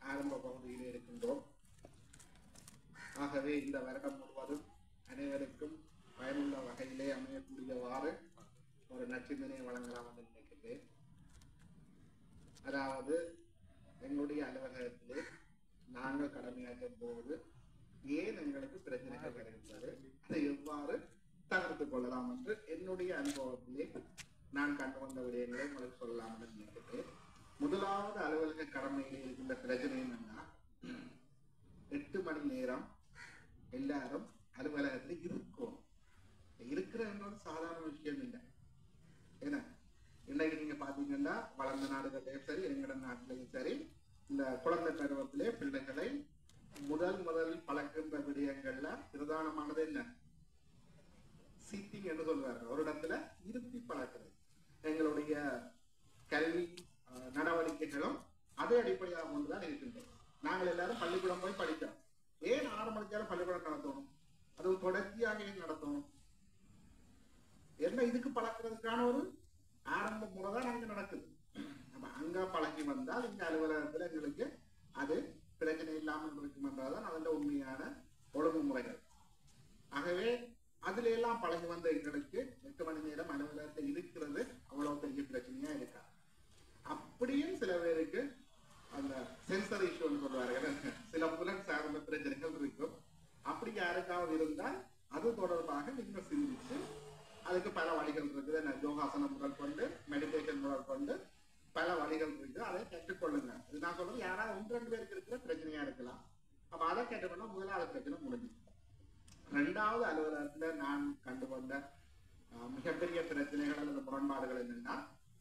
ஆரம்ப பகுதியிலே இருக்கின்றோம். ஆகவே இந்த வருடம் முழுவதும் அனைவருக்கும் பயனுள்ள வகையிலே அமையக்கூடியவாறு ஒரு நற்சிந்தனையை வழங்கலாம் என்று நினைக்கின்றேன். அதாவது எங்களுடைய அலுவலகத்திலே நாங்கள் கடமையாற்றும் போது ஏன் எங்களுக்கு பிரச்சனைகள் வருகின்றது, அதை எவ்வாறு தவிர்த்துக் கொள்ளலாம் என்று என்னுடைய அனுபவத்திலே நான் கண்டு வந்த விடயங்களை உங்களுக்கு சொல்லலாம் என்று நினைக்கிறேன். முதலாவது அலுவலக கடமையிலே இருக்கின்ற பிரச்சனை என்னன்னா, 8 மணி நேரம் எல்லாரும் அலுவலகத்தில் இருக்கும். இருக்கிறது சாதாரண விஷயம் இல்லை. ஏன்னா இன்னைக்கு நீங்க பாத்தீங்கன்னா வளர்ந்த நாடுகளையும் சரி எங்கட நாட்டிலையும் சரி இந்த குழந்தை பருவத்திலே பிள்ளைகளை முதல் பழக்கின்ற விடயங்கள்ல பிரதானமானது என்ன, சீட்டிங் என்று சொல்றார்கள். ஒரு இடத்துல இருத்தி பழக்கிறது. எங்களுடைய கல்வி நடவடிக்கைகளும் அதே அடிப்படையாக கொண்டுதான் இருக்கின்றோம். நாங்கள் எல்லாரும் பள்ளிக்கூடம் போய் படிக்கிறோம். ஏன் 6 மணிக்காலும் பள்ளிக்கூடம் நடத்தணும்? அது தொடர்ச்சியாக ஏன் நடத்தணும்? என்ன இதுக்கு பழக்கிறதுக்கான ஒரு ஆரம்ப முறைதான் அங்க நடக்குது. நம்ம அங்க பழகி வந்தால் இந்த அலுவலகத்துல எங்களுக்கு அது பிரச்சனை இல்லாமல் இருக்கும் என்றால்தான் அதன் உண்மையான ஒழுங்குமுறைகள். ஆகவே அதுல எல்லாம் பழகி வந்த எங்களுக்கு 8 மணி நேரம் அலுவலகத்தில் இருக்கிறது அவ்வளவு பெரிய பிரச்சனையா இருக்கா. அப்படியும் சில பேருக்கு அந்த சென்சர் இஷ்யூன்னு சொல்லுவார்கள், சில புலன் சார்ந்த பிரச்சனைகள் இருக்கும். அப்படி யாருக்காவது இருந்தால் அது தொடர்பாக நீங்க சிந்திச்சு அதுக்கு பல வழிகள் இருக்குது. யோகாசனம் முதல் கொண்டு மெடிடேஷன் முதல் கொண்டு பல வழிகள் இருக்குது. அதை கற்றுக்கொள்ளுங்க. இது நான் சொல்றது யாராவது 1-2 பேருக்கு இருக்கிற பிரச்சனையா இருக்கலாம். அப்ப அதை கேட்டுக்கொண்டா முதலாவது பிரச்சனை முடிஞ்சு. 2வது அலுவலகத்துல நான் கண்டு வந்த மிகப்பெரிய பிரச்சனைகள் அல்லது முரண்பாடுகள் என்னன்னா,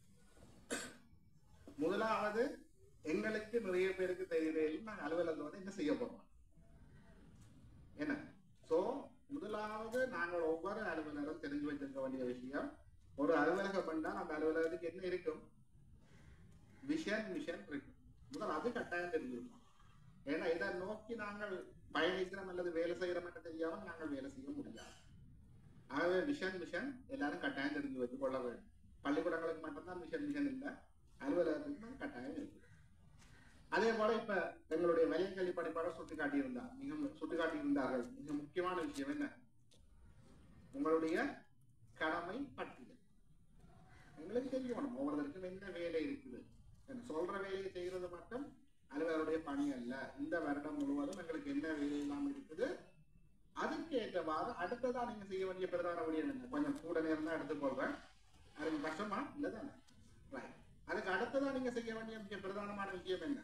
முதலாவது எங்களுக்கு நிறைய பேருக்கு தெரியலையும் நாங்கள் அலுவலகத்தோட என்ன செய்ய போறோம் என்ன. சோ முதலாவது நாங்கள் ஒவ்வொரு அலுவலரும் தெரிஞ்சு வச்சிருக்க வேண்டிய விஷயம், ஒரு அலுவலகம் பண்ணால் அந்த அலுவலகத்துக்கு என்ன இருக்கும், விஷன் இருக்கும். முதல் அது கட்டாயம் தெரிஞ்சிருக்கோம். ஏன்னா இதை நோக்கி நாங்கள் பயணிக்கிறோம் அல்லது வேலை செய்யறோம் என்று தெரியாமல் நாங்கள் வேலை செய்ய முடியாது. ஆகவே விஷன் எல்லாரும் கட்டாயம் தெரிஞ்சு வச்சு கொள்ள வேண்டும். பள்ளிக்கூடங்களுக்கு மட்டும்தான் விஷன் இல்லை, அலுவலகத்துக்கு கட்டாயம் இருக்கு. அதே போல இப்ப எங்களுடைய வலைக்கல்வி பணிப்பாளர் சுட்டிக்காட்டியிருந்தார்கள். மிக முக்கியமான விஷயம் என்ன, உங்களுடைய கடமை பட்டியல் எங்களுக்கு தெரியணும். ஒவ்வொருத்தருக்கும் என்ன வேலை இருக்குது, சொல்ற வேலையை செய்யறது மட்டும் அலுவலருடைய பணி அல்ல. இந்த வருடம் முழுவதும் எங்களுக்கு என்ன வேலை இல்லாம இருக்குது, அதுக்கு ஏற்றவாறு அடுத்ததா நீங்க செய்ய வேண்டிய பிரதான விடயம் என்ன. கொஞ்சம் கூட நேரம் தான் எடுத்துக்கொள்றேன், அதுக்கு கஷ்டமா இல்லதானே. அதுக்கு அடுத்ததா நீங்க செய்ய வேண்டிய மிக பிரதானமான விஷயம் என்ன,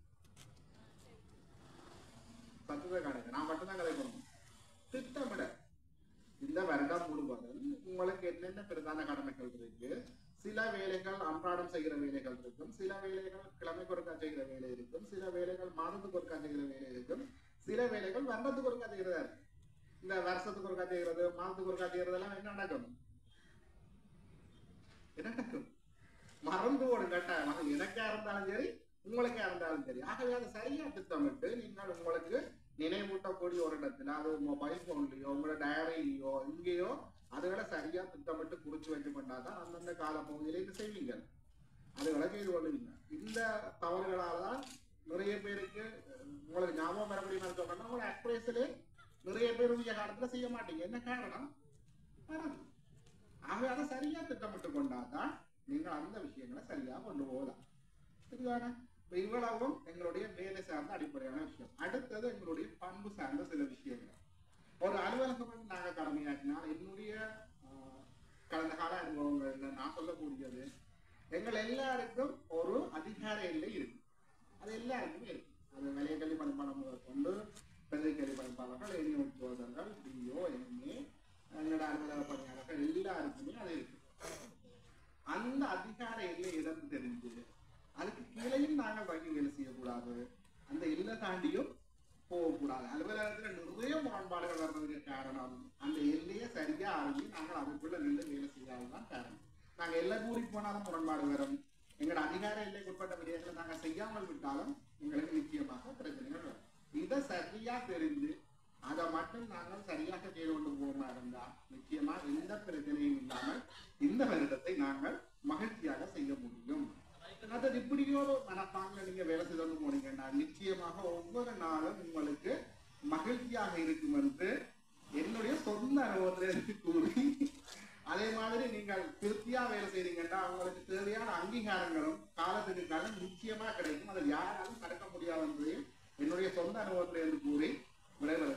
சத்துவ கணக்கு. நான் மட்டும்தான் கதை பண்ணணும். திட்டமிட. இந்த வருடம் முழுவதும் உங்களுக்கு என்னென்ன பிரதான கடமைகள் இருக்கு. சில வேலைகள் அன்றாடம் செய்கிற வேலைகள் இருக்கும், சில வேலைகள் கிழமைக்கு ஒருக்கா செய்கிற வேலை இருக்கும், சில வேலைகள் மாதத்துக்கு ஒருக்கா செய்கிற வேலை இருக்கும், சில வேலைகள் வருடத்துக்கு ஒருக்கா செய்கிறதா இருக்கு. இந்த வருஷத்துக்கு ஒருக்கா செய்கிறது, மாதத்துக்கு ஒருக்கா செய்யறதெல்லாம் என்ன நடக்கும், மறந்து ஒரு கட்டாயம். எனக்கா இருந்தாலும் சரி, உங்களுக்கா இருந்தாலும் சரி. ஆகவே அதை சரியா திட்டமிட்டு நீங்கள் உங்களுக்கு நினைவூட்டக்கூடிய ஒரு இடத்துல, அது மொபைல் போன்லயோ உங்களோட டயரியிலையோ இங்கேயோ அதுகளை சரியா திட்டமிட்டு குறிச்சு வைக்க கொண்டாதான் அந்தந்த கால பகுதியில இது செய்வீங்க, அதுகளை செய்து கொள்ளுவீங்க. இந்த தவறுகளால் தான் நிறைய பேருக்கு உங்களுக்கு ஞாபகம் வரக்கூடிய மாதிரி சொல்றேன்னா, உங்களோட அக்ரேஸ்ல நிறைய பேர் உரிய காலத்துல செய்ய மாட்டீங்க. என்ன காரணம், ஆகவே அதை சரியா திட்டமிட்டு கொண்டாதான் நீங்கள் அந்த விஷயங்களை சரியா கொண்டு போகலாம். சரிதானே. இவ்வளவும் எங்களுடைய வேலை சார்ந்த அடிப்படையான விஷயம். அடுத்தது எங்களுடைய பண்பு சார்ந்த சில விஷயங்கள். ஒரு அலுவலகம் நாங்க கடமையாற்றினால் என்னுடைய கடந்த கால அனுபவங்கள்ல நான் சொல்லக்கூடியது, எங்கள் எல்லாருக்கும் ஒரு அதிகார எல்லை இருக்கு. அது எல்லாருக்குமே இருக்கு. அது வலைக்கல்வி பணிப்பாளர் முதல் கொண்டு பெருக்கல்வி பணிப்பாளர்கள், எண்ணி உத்தியோகர்கள், டிஓ, எம்ஏ, எங்களோட அலுவலக பணியாளர்கள் எல்லாருக்குமே அது இருக்கு. அந்த அதிகார எல்லை எதற்கு தெரிஞ்சு அதுக்கு கீழையும் நாங்கள் வங்கி வேலை செய்யக்கூடாது, அந்த எல்லை தாண்டியும் போகக்கூடாது. அலுவலகத்துல நிறைய முரண்பாடுகள் வர்றதுக்கு காரணம் அந்த எல்லையை சரியா அறிஞ்சு நாங்கள் அதுக்குள்ள நின்று வேலை செய்யாததான் காரணம். நாங்க எல்லை கூறி போனாலும் முரண்பாடு வரும். எங்களோட அதிகார எல்லைக்கு உட்பட்ட விடயங்களை நாங்கள் செய்யாமல் விட்டாலும் எங்களுக்கு நிச்சயமாக பிரச்சனைகள் வரும். இதை சரியா தெரிஞ்சு அதை மட்டும் நாங்கள் சரியாக செய்து கொண்டு போகமா இருந்தா நிச்சயமா எந்த பிரச்சனையும் இல்லாமல் இந்த வருடத்தை நாங்கள் மகிழ்ச்சியாக செய்ய முடியும். அது இப்படியோ மனப்பாங்கில் நீங்க வேலை செய்து போனீங்கன்னா நிச்சயமாக ஒவ்வொரு நாளும் உங்களுக்கு மகிழ்ச்சியாக இருக்கும் என்று என்னுடைய சொந்த அனுபவத்திலிருந்து கூறி, அதே மாதிரி நீங்கள் திருப்தியா வேலை செய்றீங்கன்னா அவங்களுக்கு தேவையான அங்கீகாரங்களும் காலத்துக்கு காலம் நிச்சயமா கிடைக்கும். அதை யாராலும் கடக்க முடியாது என்பதையும் என்னுடைய சொந்த அனுபவத்திலிருந்து கூறி விளைவு